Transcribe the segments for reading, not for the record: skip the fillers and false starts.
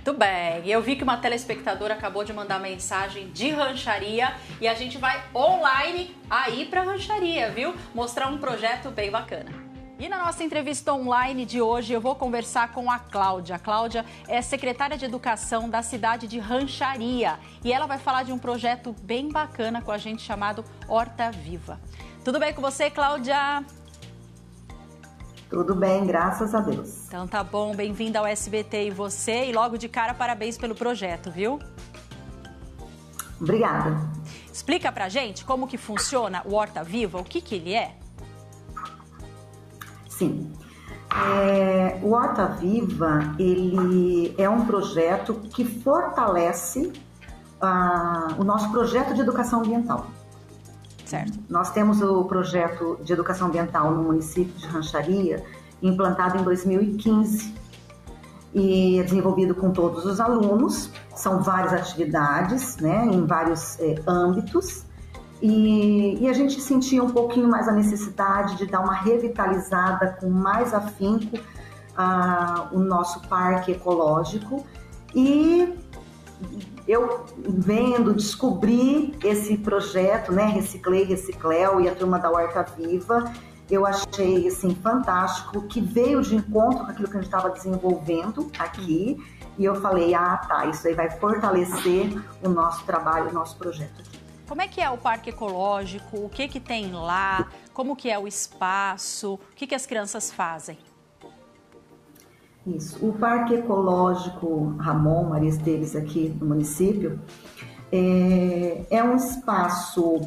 Muito bem, eu vi que uma telespectadora acabou de mandar mensagem de rancharia e a gente vai online aí para rancharia, viu? Mostrar um projeto bem bacana. E na nossa entrevista online de hoje eu vou conversar com a Cláudia. A Cláudia é secretária de Educação da cidade de Rancharia e ela vai falar de um projeto bem bacana com a gente chamado Horta Viva. Tudo bem com você, Cláudia? Tudo bem, graças a Deus. Então tá bom, bem-vinda ao SBT e você, e logo de cara, parabéns pelo projeto, viu? Obrigada. Explica pra gente como que funciona o Horta Viva, o que ele é? Sim, o Horta Viva, ele é um projeto que fortalece o nosso projeto de educação ambiental. Certo. Nós temos o projeto de educação ambiental no município de Rancharia, implantado em 2015 e é desenvolvido com todos os alunos. São várias atividades, né, em vários âmbitos. E a gente sentia um pouquinho mais a necessidade de dar uma revitalizada com mais afinco o nosso parque ecológico. E eu descobri esse projeto, né, Reciclei, Recicléu e a turma da Horta Viva, eu achei assim, fantástico, que veio de encontro com aquilo que a gente estava desenvolvendo aqui. E eu falei, isso aí vai fortalecer o nosso trabalho, o nosso projeto aqui. Como é que é o Parque Ecológico? O que tem lá? Como que é o espaço? O que as crianças fazem? Isso. O Parque Ecológico Ramon Maria Esteves aqui no município é um espaço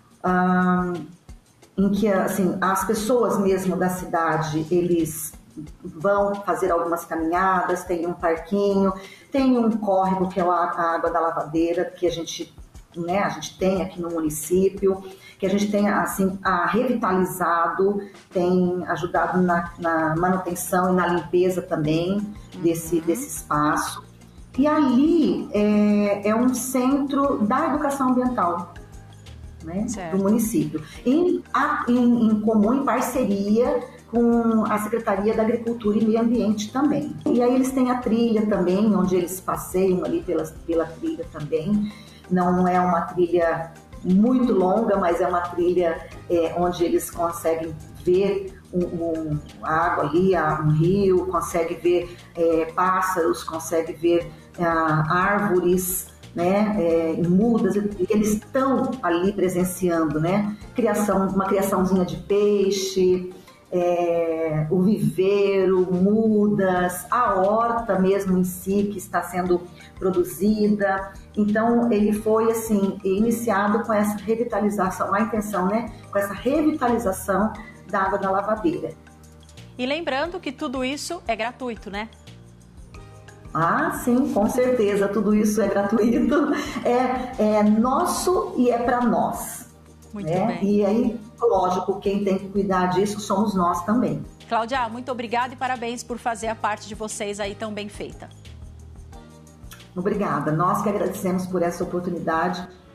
em que assim, as pessoas mesmo da cidade, eles vão fazer algumas caminhadas, tem um parquinho, tem um córrego que é a água da lavadeira, que a gente tem aqui no município, que a gente tem assim, revitalizado, tem ajudado na manutenção e na limpeza também desse espaço. E ali é um centro da educação ambiental, né, do município, em comum, em parceria com a Secretaria da Agricultura e Meio Ambiente também. E aí eles têm a trilha também, onde eles passeiam ali pela trilha também. Não é uma trilha muito longa, mas é uma trilha onde eles conseguem ver a água ali, um rio, conseguem ver pássaros, conseguem ver árvores, né, mudas, e eles estão ali presenciando, né, uma criaçãozinha de peixe, o viveiro, mudas, a horta mesmo em si que está sendo produzida. Então ele foi assim iniciado com essa revitalização, a intenção, né, com essa revitalização da água da lavadeira. E lembrando que tudo isso é gratuito, né? Sim, com certeza, tudo isso é gratuito, é nosso e é para nós. Muito bem. E aí, lógico, quem tem que cuidar disso somos nós também. Cláudia, muito obrigada e parabéns por fazer a parte de vocês aí tão bem feita. Obrigada, nós que agradecemos por essa oportunidade